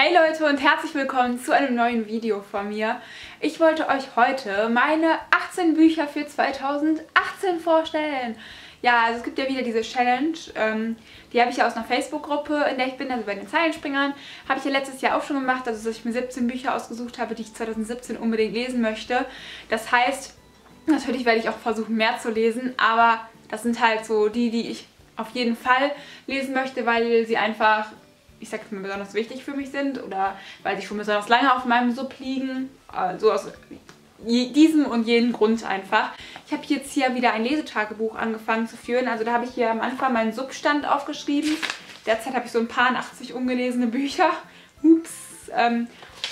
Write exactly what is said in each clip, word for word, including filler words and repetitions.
Hey Leute und herzlich willkommen zu einem neuen Video von mir. Ich wollte euch heute meine achtzehn Bücher für zweitausendachtzehn vorstellen. Ja, also es gibt ja wieder diese Challenge, ähm, die habe ich ja aus einer Facebook-Gruppe, in der ich bin, also bei den Zeilenspringern. Habe ich ja letztes Jahr auch schon gemacht, also dass ich mir siebzehn Bücher ausgesucht habe, die ich zweitausendsiebzehn unbedingt lesen möchte. Das heißt, natürlich werde ich auch versuchen, mehr zu lesen, aber das sind halt so die, die ich auf jeden Fall lesen möchte, weil sie einfach, ich sag jetzt mal, besonders wichtig für mich sind oder weil sie schon besonders lange auf meinem Sub liegen. Also aus diesem und jenem Grund einfach. Ich habe jetzt hier wieder ein Lesetagebuch angefangen zu führen. Also da habe ich hier am Anfang meinen Substand aufgeschrieben. Derzeit habe ich so ein paar achtzig ungelesene Bücher. Ups. Ähm,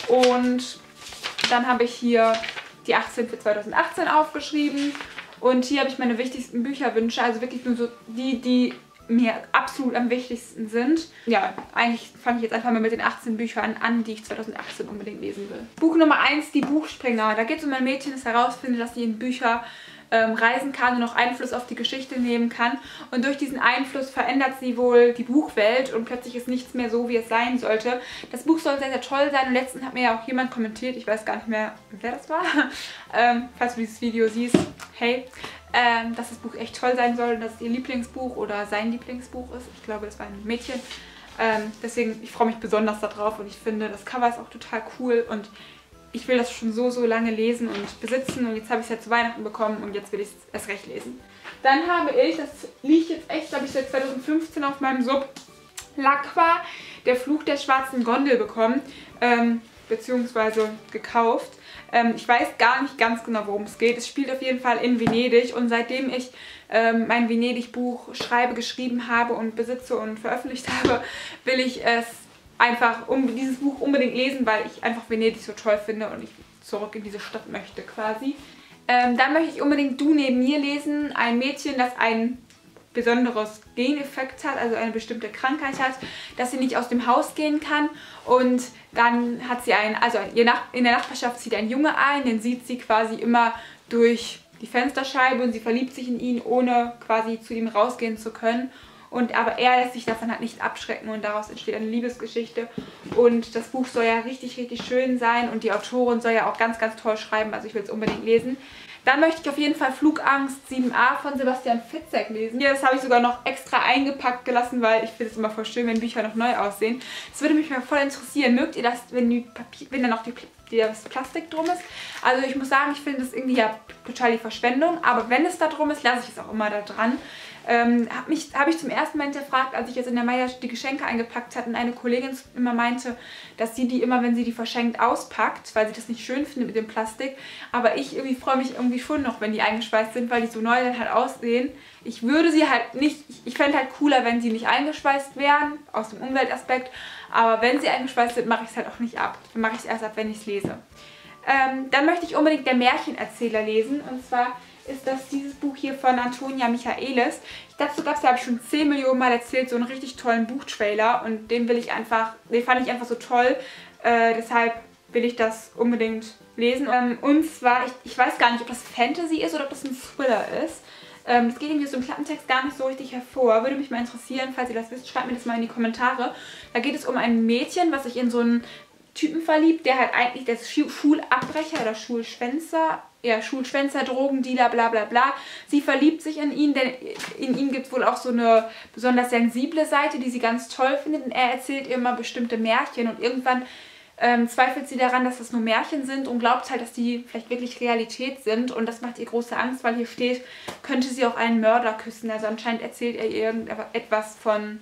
und dann habe ich hier die achtzehn für zweitausendachtzehn aufgeschrieben. Und hier habe ich meine wichtigsten Bücherwünsche. Also wirklich nur so die, die mir absolut am wichtigsten sind. Ja, eigentlich fange ich jetzt einfach mal mit den achtzehn Büchern an, die ich zweitausendachtzehn unbedingt lesen will. Buch Nummer eins, die Buchspringer. Da geht es um ein Mädchen, das herausfindet, dass sie in Bücher ähm, reisen kann und auch Einfluss auf die Geschichte nehmen kann. Und durch diesen Einfluss verändert sie wohl die Buchwelt und plötzlich ist nichts mehr so, wie es sein sollte. Das Buch soll sehr, sehr toll sein und letztens hat mir ja auch jemand kommentiert, ich weiß gar nicht mehr, wer das war, ähm, falls du dieses Video siehst, hey, Ähm, dass das Buch echt toll sein soll und dass es ihr Lieblingsbuch oder sein Lieblingsbuch ist. Ich glaube, das war ein Mädchen. Ähm, deswegen, ich freue mich besonders darauf und ich finde, das Cover ist auch total cool und ich will das schon so, so lange lesen und besitzen und jetzt habe ich es ja zu Weihnachten bekommen und jetzt will ich es erst recht lesen. Dann habe ich, das liegt jetzt echt, glaube ich, seit zweitausendfünfzehn auf meinem Sub, L'Aqua, der Fluch der schwarzen Gondel bekommen, ähm, beziehungsweise gekauft. Ich weiß gar nicht ganz genau, worum es geht. Es spielt auf jeden Fall in Venedig und seitdem ich ähm, mein Venedig-Buch schreibe, geschrieben habe und besitze und veröffentlicht habe, will ich es einfach, um dieses Buch unbedingt lesen, weil ich einfach Venedig so toll finde und ich zurück in diese Stadt möchte quasi. Ähm, dann möchte ich unbedingt Du neben mir lesen. Ein Mädchen, das ein besonderes Geneffekt hat, also eine bestimmte Krankheit hat, dass sie nicht aus dem Haus gehen kann und dann hat sie einen, also in der Nachbarschaft zieht ein Junge ein, den sieht sie quasi immer durch die Fensterscheibe und sie verliebt sich in ihn, ohne quasi zu ihm rausgehen zu können. Und aber er lässt sich davon halt nicht abschrecken und daraus entsteht eine Liebesgeschichte. Und das Buch soll ja richtig, richtig schön sein und die Autorin soll ja auch ganz, ganz toll schreiben, also ich will es unbedingt lesen. Dann möchte ich auf jeden Fall Flugangst sieben a von Sebastian Fitzek lesen. Hier, das habe ich sogar noch extra eingepackt gelassen, weil ich finde es immer voll schön, wenn Bücher noch neu aussehen. Das würde mich mal voll interessieren. Mögt ihr das, wenn, die Papier, wenn da noch die, die, das Plastik drum ist? Also ich muss sagen, ich finde das irgendwie ja total die Verschwendung. Aber wenn es da drum ist, lasse ich es auch immer da dran. Ähm, habe mich, hab ich zum ersten Mal hinterfragt, als ich jetzt in der Maya die Geschenke eingepackt hatte und eine Kollegin immer meinte, dass sie die immer, wenn sie die verschenkt, auspackt, weil sie das nicht schön findet mit dem Plastik. Aber ich irgendwie freue mich irgendwie schon noch, wenn die eingeschweißt sind, weil die so neu dann halt aussehen. Ich würde sie halt nicht, ich, ich fände halt cooler, wenn sie nicht eingeschweißt wären, aus dem Umweltaspekt. Aber wenn sie eingeschweißt sind, mache ich es halt auch nicht ab. Dann mache ich es erst ab, wenn ich es lese. Ähm, dann möchte ich unbedingt Der Märchenerzähler lesen. Und zwar ist das dieses Buch hier von Antonia Michaelis. Dazu gab es ja, habe ich schon zehn Millionen Mal erzählt, so einen richtig tollen Buchtrailer und den will ich einfach, den fand ich einfach so toll, äh, deshalb will ich das unbedingt lesen. Ähm, und zwar, ich, ich weiß gar nicht, ob das Fantasy ist oder ob das ein Thriller ist. Ähm, das geht irgendwie so im Klappentext gar nicht so richtig hervor. Würde mich mal interessieren, falls ihr das wisst, schreibt mir das mal in die Kommentare. Da geht es um ein Mädchen, was sich in so einen Typen verliebt, der halt eigentlich der Schulabbrecher oder Schulschwänzer, ja, Schulschwänzer, Drogendealer, bla bla bla. Sie verliebt sich in ihn, denn in ihm gibt es wohl auch so eine besonders sensible Seite, die sie ganz toll findet. Und er erzählt ihr immer bestimmte Märchen und irgendwann ähm, zweifelt sie daran, dass das nur Märchen sind und glaubt halt, dass die vielleicht wirklich Realität sind. Und das macht ihr große Angst, weil hier steht, könnte sie auch einen Mörder küssen. Also anscheinend erzählt er irgendetwas von,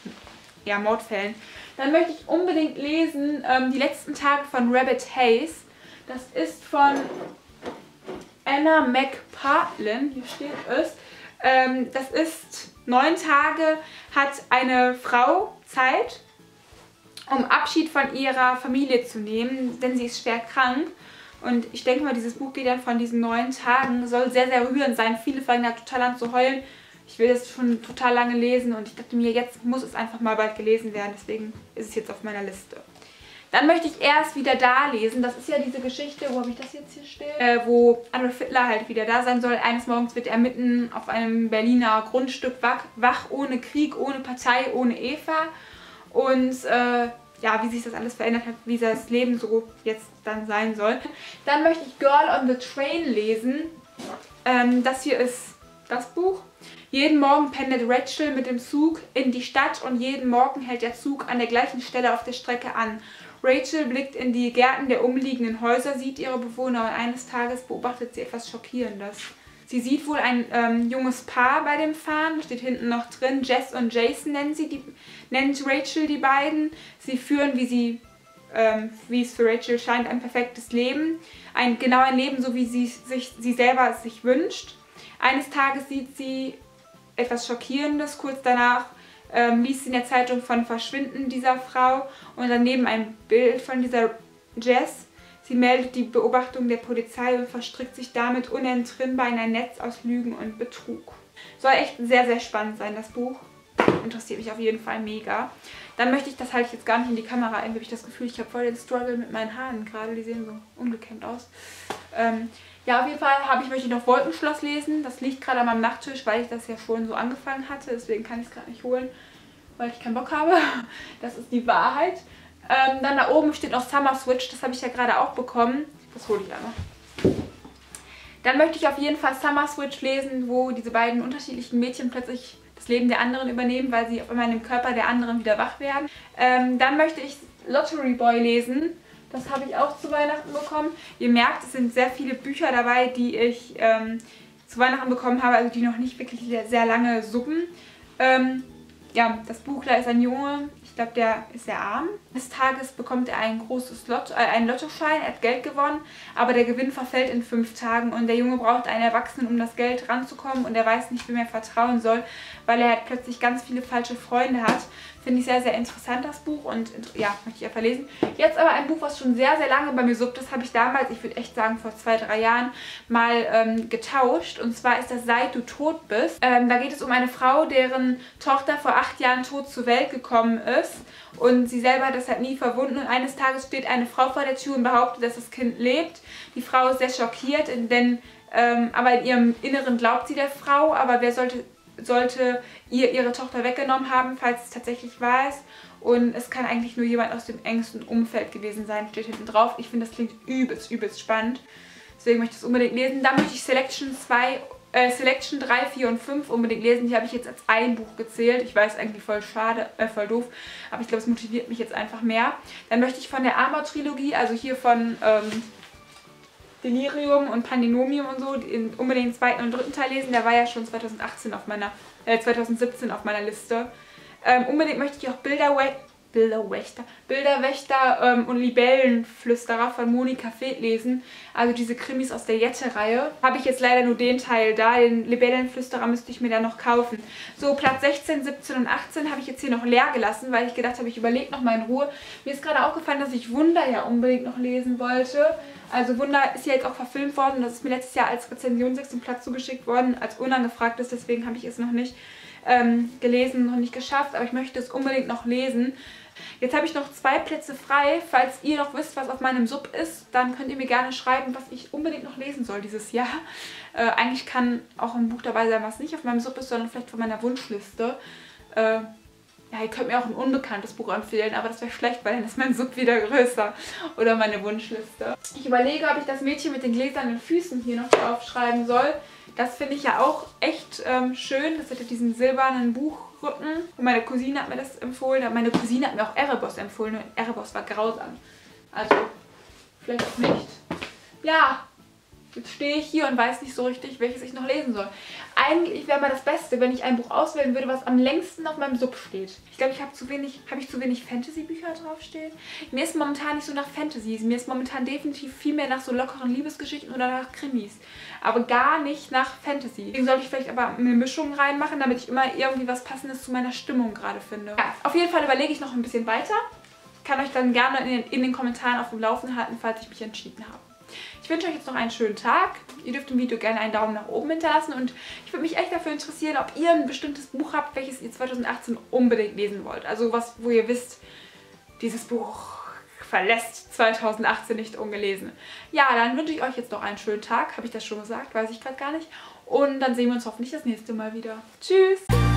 ja, Mordfällen. Dann möchte ich unbedingt lesen ähm, Die letzten Tage von Rabbit Haze. Das ist von Anna McPartlin, hier steht es. Ähm, das ist neun Tage hat eine Frau Zeit, um Abschied von ihrer Familie zu nehmen, denn sie ist schwer krank. Und ich denke mal, dieses Buch geht dann von diesen neun Tagen, soll sehr, sehr rührend sein. Viele fangen da total an zu heulen. Ich will das schon total lange lesen und ich dachte mir, jetzt muss es einfach mal bald gelesen werden. Deswegen ist es jetzt auf meiner Liste. Dann möchte ich erst wieder da lesen. Das ist ja diese Geschichte, wo habe ich das jetzt hier stehen? Äh, wo Adolf Hitler halt wieder da sein soll. Eines Morgens wird er mitten auf einem Berliner Grundstück wach, wach ohne Krieg, ohne Partei, ohne Eva. Und äh, ja, wie sich das alles verändert hat, wie das Leben so jetzt dann sein soll. Dann möchte ich Girl on the Train lesen. Ähm, das hier ist das Buch. Jeden Morgen pendelt Rachel mit dem Zug in die Stadt und jeden Morgen hält der Zug an der gleichen Stelle auf der Strecke an. Rachel blickt in die Gärten der umliegenden Häuser, sieht ihre Bewohner und eines Tages beobachtet sie etwas Schockierendes. Sie sieht wohl ein ähm, junges Paar bei dem Fahren, steht hinten noch drin. Jess und Jason nennen sie die, nennt Rachel die beiden. Sie führen, wie sie, ähm, wie es für Rachel scheint, ein perfektes Leben. Ein, genau ein Leben, so wie sie sich sie selber es sich wünscht. Eines Tages sieht sie etwas Schockierendes. Kurz danach ähm, liest sie in der Zeitung von Verschwinden dieser Frau und daneben ein Bild von dieser Jess. Sie meldet die Beobachtung der Polizei und verstrickt sich damit unentrinnbar in ein Netz aus Lügen und Betrug. Soll echt sehr, sehr spannend sein, das Buch. Interessiert mich auf jeden Fall mega. Dann möchte ich, das halte ich jetzt gar nicht in die Kamera ein, habe ich das Gefühl, ich habe voll den Struggle mit meinen Haaren gerade. Die sehen so ungekämmt aus. Ähm, ja, auf jeden Fall habe ich, möchte ich noch Wolkenschloss lesen. Das liegt gerade an meinem Nachttisch, weil ich das ja schon so angefangen hatte. Deswegen kann ich es gerade nicht holen, weil ich keinen Bock habe. Das ist die Wahrheit. Ähm, dann da oben steht noch Summer Switch, das habe ich ja gerade auch bekommen. Das hole ich einmal. Dann möchte ich auf jeden Fall Summer Switch lesen, wo diese beiden unterschiedlichen Mädchen plötzlich das Leben der anderen übernehmen, weil sie auf einmal in dem Körper der anderen wieder wach werden. Ähm, dann möchte ich Lottery Boy lesen. Das habe ich auch zu Weihnachten bekommen. Ihr merkt, es sind sehr viele Bücher dabei, die ich ähm, zu Weihnachten bekommen habe, also die noch nicht wirklich sehr lange suppen. Ähm, ja, das Buch, da ist ein Junge. Ich glaube, der ist sehr arm. Eines Tages bekommt er ein großes Lotto, äh, einen Lottoschein, er hat Geld gewonnen, aber der Gewinn verfällt in fünf Tagen und der Junge braucht einen Erwachsenen, um das Geld ranzukommen und er weiß nicht, wem er vertrauen soll, weil er halt plötzlich ganz viele falsche Freunde hat. Finde ich sehr, sehr interessant, das Buch und ja, möchte ich einfach lesen. Jetzt aber ein Buch, was schon sehr, sehr lange bei mir suppt. Das habe ich damals, ich würde echt sagen vor zwei, drei Jahren, mal ähm, getauscht. Und zwar ist das Seit du tot bist. Ähm, da geht es um eine Frau, deren Tochter vor acht Jahren tot zur Welt gekommen ist. Und sie selber hat das halt nie verwunden. Und eines Tages steht eine Frau vor der Tür und behauptet, dass das Kind lebt. Die Frau ist sehr schockiert, denn ähm, aber in ihrem Inneren glaubt sie der Frau. Aber wer sollte... sollte ihr ihre Tochter weggenommen haben, falls es tatsächlich wahr ist. Und es kann eigentlich nur jemand aus dem engsten Umfeld gewesen sein, steht hinten drauf. Ich finde, das klingt übelst, übelst spannend. Deswegen möchte ich es unbedingt lesen. Dann möchte ich Selection zwei, äh, Selection drei, vier und fünf unbedingt lesen. Die habe ich jetzt als ein Buch gezählt. Ich weiß, eigentlich voll schade, äh, voll doof. Aber ich glaube, es motiviert mich jetzt einfach mehr. Dann möchte ich von der Amor-Trilogie, also hier von... Ähm, Delirium und Pandinomium und so, den unbedingt den zweiten und dritten Teil lesen. Der war ja schon zweitausendachtzehn auf meiner, äh, zweitausendsiebzehn auf meiner Liste. Ähm, unbedingt möchte ich auch Bilderwächter, Bilderwächter, Bilderwächter ähm, und Libellenflüsterer von Monika Feth lesen. Also diese Krimis aus der Jette-Reihe. Habe ich jetzt leider nur den Teil da. Den Libellenflüsterer müsste ich mir dann noch kaufen. So, Platz sechzehn, siebzehn und achtzehn habe ich jetzt hier noch leer gelassen, weil ich gedacht habe, ich überlege noch mal in Ruhe. Mir ist gerade aufgefallen, dass ich Wunder ja unbedingt noch lesen wollte. Also Wunder ist ja jetzt auch verfilmt worden. Das ist mir letztes Jahr als Rezensionsexemplar zugeschickt worden, als unangefragtes. Deswegen habe ich es noch nicht ähm, gelesen, noch nicht geschafft. Aber ich möchte es unbedingt noch lesen. Jetzt habe ich noch zwei Plätze frei. Falls ihr noch wisst, was auf meinem Sub ist, dann könnt ihr mir gerne schreiben, was ich unbedingt noch lesen soll dieses Jahr. Äh, eigentlich kann auch ein Buch dabei sein, was nicht auf meinem Sub ist, sondern vielleicht von meiner Wunschliste. Äh, Ja, ihr könnt mir auch ein unbekanntes Buch empfehlen, aber das wäre schlecht, weil dann ist mein Sub wieder größer. Oder meine Wunschliste. Ich überlege, ob ich das Mädchen mit den gläsernen Füßen hier noch draufschreiben soll. Das finde ich ja auch echt ähm, schön. Das hat ja diesen silbernen Buchrücken. Und meine Cousine hat mir das empfohlen. Meine Cousine hat mir auch Erebos empfohlen. Und Erebos war grausam. Also, vielleicht auch nicht. Ja. Jetzt stehe ich hier und weiß nicht so richtig, welches ich noch lesen soll. Eigentlich wäre mal das Beste, wenn ich ein Buch auswählen würde, was am längsten auf meinem Sub steht. Ich glaube, ich habe zu wenig, habe ich zu wenig Fantasy-Bücher draufstehen. Mir ist momentan nicht so nach Fantasy. Mir ist momentan definitiv viel mehr nach so lockeren Liebesgeschichten oder nach Krimis. Aber gar nicht nach Fantasy. Deswegen sollte ich vielleicht aber eine Mischung reinmachen, damit ich immer irgendwie was Passendes zu meiner Stimmung gerade finde. Ja, auf jeden Fall überlege ich noch ein bisschen weiter. Ich kann euch dann gerne in den, in den Kommentaren auf dem Laufenden halten, falls ich mich entschieden habe. Ich wünsche euch jetzt noch einen schönen Tag. Ihr dürft im Video gerne einen Daumen nach oben hinterlassen und ich würde mich echt dafür interessieren, ob ihr ein bestimmtes Buch habt, welches ihr zweitausendachtzehn unbedingt lesen wollt. Also was, wo ihr wisst, dieses Buch verlässt zweitausendachtzehn nicht ungelesen. Ja, dann wünsche ich euch jetzt noch einen schönen Tag. Habe ich das schon gesagt? Weiß ich gerade gar nicht. Und dann sehen wir uns hoffentlich das nächste Mal wieder. Tschüss!